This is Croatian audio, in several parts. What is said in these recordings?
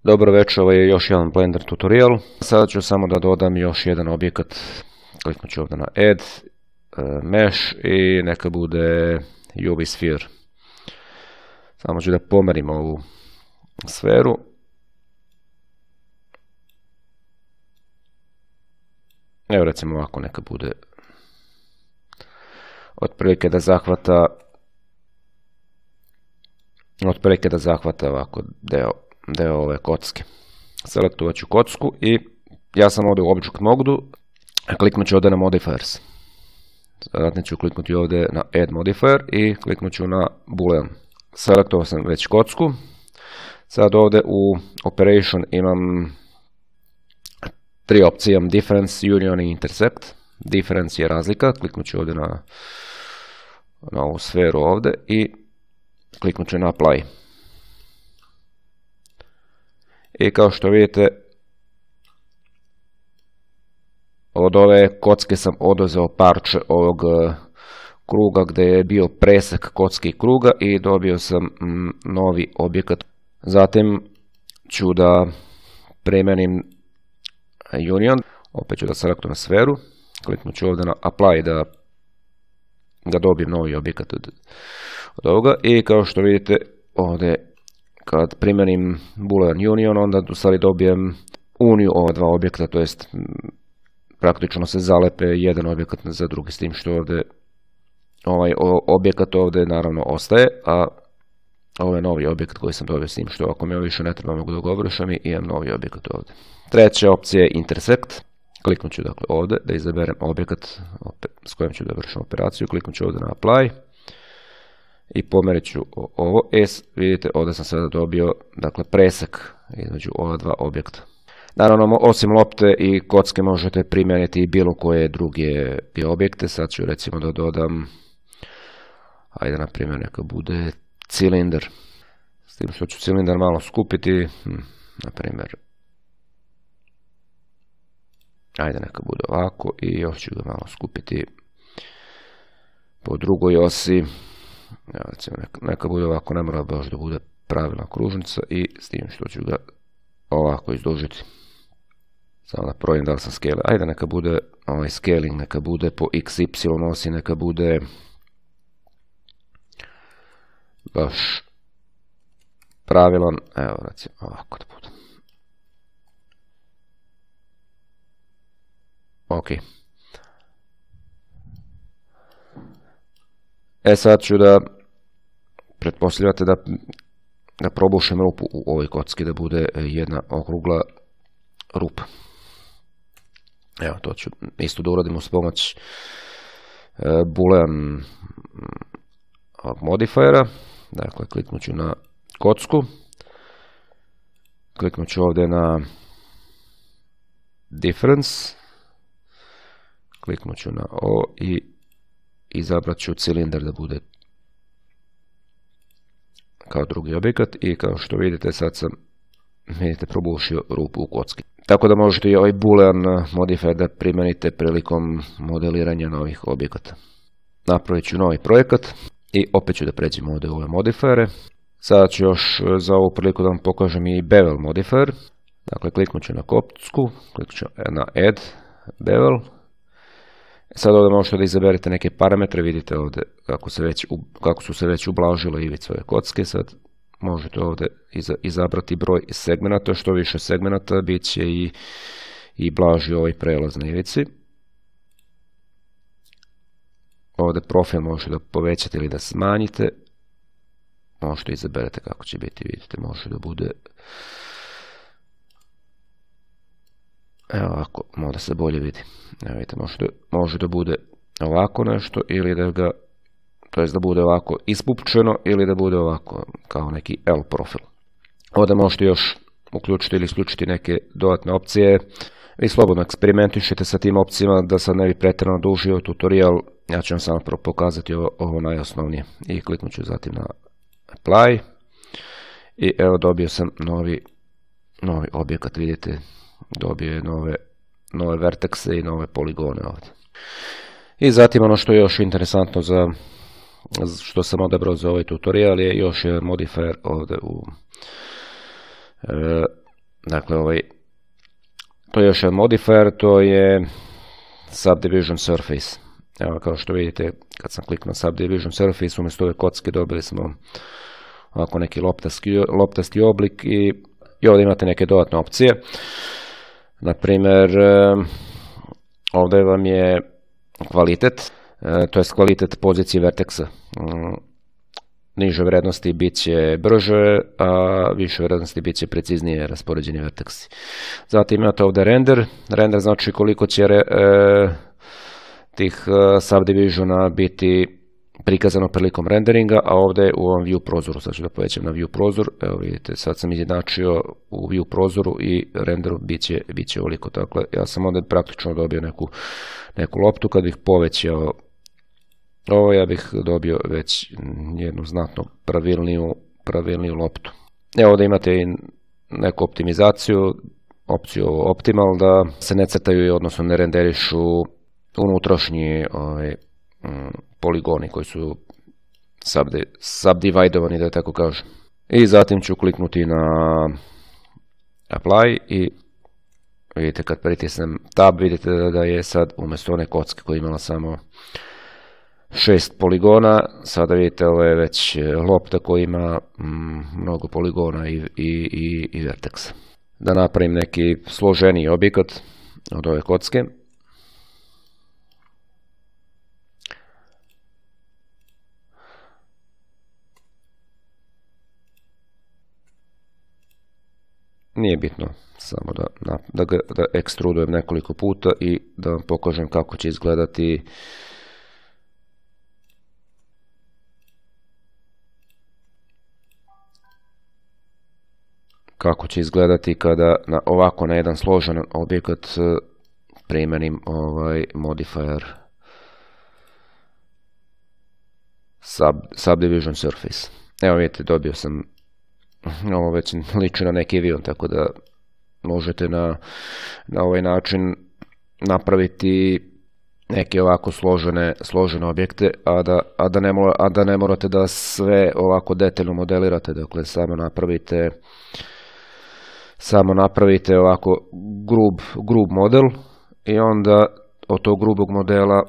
Dobro večer, ovo je još jedan Blender tutorial. Sada ću samo da dodam još jedan objekat. Kliknut ću ovdje na Add, Mesh i neka bude UV Sphere. Samo ću da pomerim ovu sferu. Evo recimo ovako neka bude otprilike da zahvata ovako deo ove kocke. Selektovat ću kocku i ja sam ovdje u Object modu, kliknut ću ovdje na Modifiers. Zatim ću kliknuti ovdje na Add Modifier i kliknut ću na Boolean. Selektovao sam već kocku. Sad ovdje u Operation imam tri opcije, imam Difference, Union i Intersect. Difference je razlika, kliknut ću ovdje na ovu sferu ovdje i kliknut ću na Apply. I kao što vidite, od ove kocke sam oduzeo parče ovog kruga gdje je bio presek kocke i kruga i dobio sam novi objekat. Zatim ću da primenim Union, opet ću da selektujem sferu, kliknut ću ovdje na Apply da dobijem novi objekat od ovoga i kao što vidite ovdje kad primenim Boolean Union onda u stvari dobijem uniju ova dva objekta, to jest praktično se zalepe jedan objekat za drugi, s tim što ovdje ovaj objekat ovdje naravno ostaje, a ovo je novi objekat koji sam dobio, s tim što ako mi ovo više ne treba mogu da ga obrišem i imam novi objekat ovdje. Treća opcija je Intersect. Kliknut ću dakle ovdje da izaberem objekat s kojim ću da vršim operaciju, kliknut ću ovdje na Apply i pomerit ću ovo. Vidite ovdje sam sada dobio dakle presek između ova dva objekta. Naravno, osim lopte i kocke možete primijeniti i bilo koje druge objekte. Sad ću recimo da dodam, ajde na primjer neka bude cilindar. S tim što ću cilindar malo skupiti, na primjer, ajde neka bude ovako i još ću ga malo skupiti po drugoj osi. Recimo neka bude ovako, ne mora baš da bude pravilna kružnica i s tim što ću ga ovako izdužiti. Samo da provjerim da li sam scale. Ajde neka bude ovaj scaling, neka bude po x, y osi, neka bude baš pravilan. Evo recimo ovako da bude. Ok. Sad ću da pretpostavljate da probušem rupu u ovoj kocki, da bude jedna okrugla rupa. Evo, to ću isto da uradim uz pomoć Boolean modifiera. Dakle, kliknut ću na kocku, kliknut ću ovdje na Difference, kliknut ću na O i izabrat ću cilindar da bude kao drugi objekat i kao što vidite sad sam probušio rupu u kocki. Tako da možete i ovaj Boolean modifier da primijenite prilikom modeliranja novih objekata. Napravit ću novi projekat i opet ću da pređem ovdje u ove modifiere. Sada ću još za ovu priliku da vam pokažem i Bevel modifier. Dakle, kliknut ću na kocku, kliknut ću na Add Bevel. Sad ovdje možete da izaberete neke parametre, vidite ovdje kako su se već ublažile ivice ove kocke. Sad možete ovdje izabrati broj segmenata, što više segmenata bit će i blaži ovaj prelaz na ivici. Ovdje profil možete da povećate ili da smanjite. Možete izaberete kako će biti, vidite, može da bude, evo ovako, možda se bolje vidi. Evo vidite, može da bude ovako nešto ili da ga, to jest da bude ovako ispupčeno ili da bude ovako kao neki L profil. Ovdje možete još uključiti ili isključiti neke dodatne opcije. Vi slobodno eksperimentišite sa tim opcijama, da sad ne bi pretjerano dužio tutorial. Ja ću vam samo pokazati ovo najosnovnije. I kliknut ću zatim na Apply. I evo dobio sam novi objekat, vidite. Dobio je nove vertekse i nove poligone ovdje. I zatim ono što je još interesantno što sam odabrao za ovaj tutorial je još jedan modifier ovdje Dakle, to je još jedan modifier, to je Subdivision Surface. Evo, kao što vidite, kad sam kliknuo Subdivision Surface, umjesto ove kocke dobili smo ovako neki loptasti oblik i ovdje imate neke dodatne opcije. Naprimjer, ovdje vam je kvalitet, to je kvalitet pozicije verteksa. Niže vrednosti bit će brže, a više vrednosti bit će preciznije raspoređeni verteksi. Zatim imate ovdje render. Render znači koliko će tih subdivisiona biti prikazano prilikom renderinga, a ovdje u ovom view prozoru, sad ću da povećam na view prozor, evo vidite, sad sam izjednačio u view prozoru i renderu bit će ovoliko. Dakle, ja sam ovdje praktično dobio neku loptu, kad bih povećao ovo, ja bih dobio već jednu znatno pravilniju loptu. Evo ovdje imate i neku optimizaciju, opciju optimal, da se ne crtaju, odnosno ne renderišu unutrašnji poligoni koji su subdividovani, da tako kažem. I zatim ću kliknuti na apply i vidite, kad pritisnem tab, vidite da je sad umjesto one kocke koja je imala samo 6 poligona, sada vidite ovo je već lopta koja ima mnogo poligona i verteksa. Da napravim neki složeniji objekat od ove kocke. Nije bitno, samo da ekstrudujem nekoliko puta i da vam pokažem kako će izgledati kada ovako na jedan složen objekat primenim ovaj modifier Subdivision Surface. Evo vidite, dobio sam, ovo već liči na neki avion, tako da možete na ovaj način napraviti neke ovako složene objekte, a da ne morate da sve ovako detaljno modelirate. Dakle, samo napravite ovako grub model i onda od tog grubog modela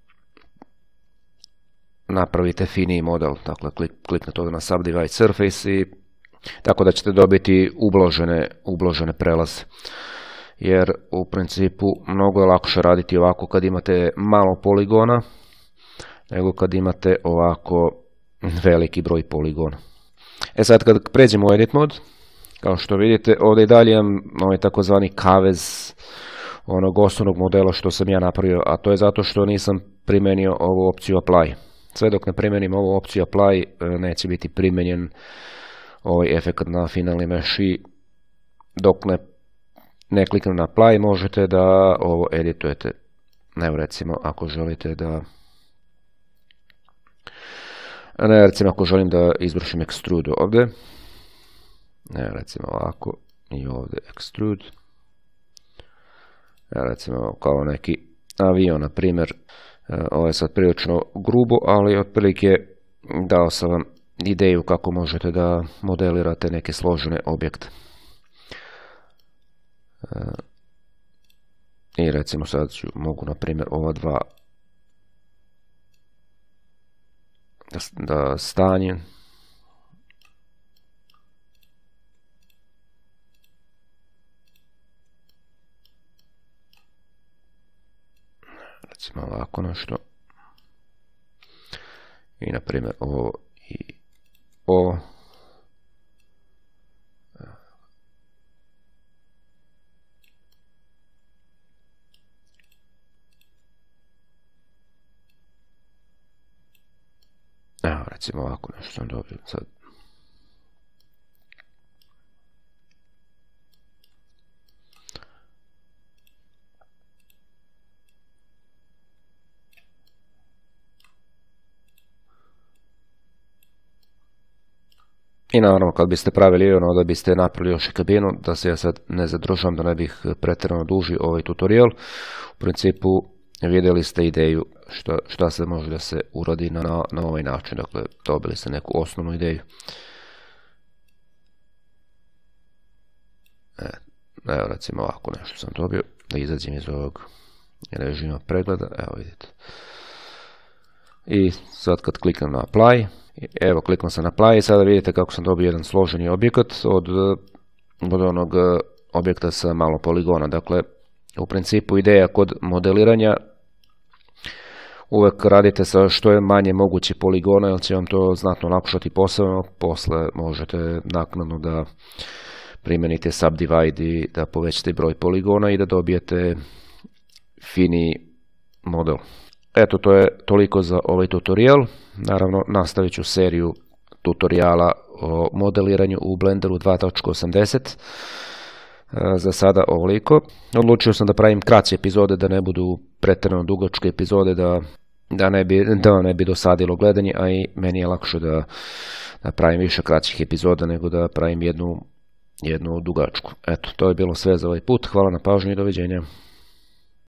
napravite finiji model. Dakle, kliknete ovdje na Subdivide Surface i tako da ćete dobiti ublažene prelaze. Jer u principu mnogo je lakše raditi ovako kad imate malo poligona nego kad imate ovako veliki broj poligona. Sad kad pređemo u edit mod, kao što vidite, ovdje i dalje imam ovaj takozvani kavez onog osnovnog modela što sam ja napravio, a to je zato što nisam primenio ovu opciju apply. Sve dok ne primenim ovu opciju apply, neće biti primenjen ovaj efekt na finalni mesh i dok ne kliknem na apply, možete da ovo editujete. Evo recimo, ako želite ako želim da izvršim extrude ovdje, recimo ovako i ovdje extrude, recimo kao neki avion, na primjer, ovo je sad prilično grubo, ali otprilike dao sam vam ideju kako možete da modelirate neke složene objekte. I recimo sad mogu, na primjer, ova dva da stanjem. Recimo ovako nešto. I na primjer ovo i ovo. Evo recimo ovako nešto sam dobio sad. I naravno, kad biste pravili ono, da biste napravili još i kabinu, da se ja sad ne zadržam, da ne bih pretjerano duži ovaj tutorial. U principu vidjeli ste ideju šta se može da se uradi na ovaj način. Dakle, dobili ste neku osnovnu ideju. Evo recimo ovako nešto sam dobio, da izađem iz ovog režima pregleda, evo vidite. I sad kad kliknem na apply, evo kliknuo sam na apply i sada vidite kako sam dobio jedan složeni objekat od onog objekta sa malo poligona. Dakle, u principu ideja kod modeliranja uvek radite sa što je manje moguće poligona, jer će vam to znatno olakšati posao. Posle možete naknadno da primenite subdivide i da povećate broj poligona i da dobijete fini model. Eto, to je toliko za ovaj tutorial. Naravno, nastavit ću seriju tutoriala o modeliranju u Blenderu 2.80. Za sada ovoliko. Odlučio sam da pravim kraće epizode, da ne budu pretjerano dugačke epizode, da ne bi dosadilo gledanje, a i meni je lakše da pravim više kraćih epizoda nego da pravim jednu dugačku. Eto, to je bilo sve za ovaj put. Hvala na pažnju i doviđenja.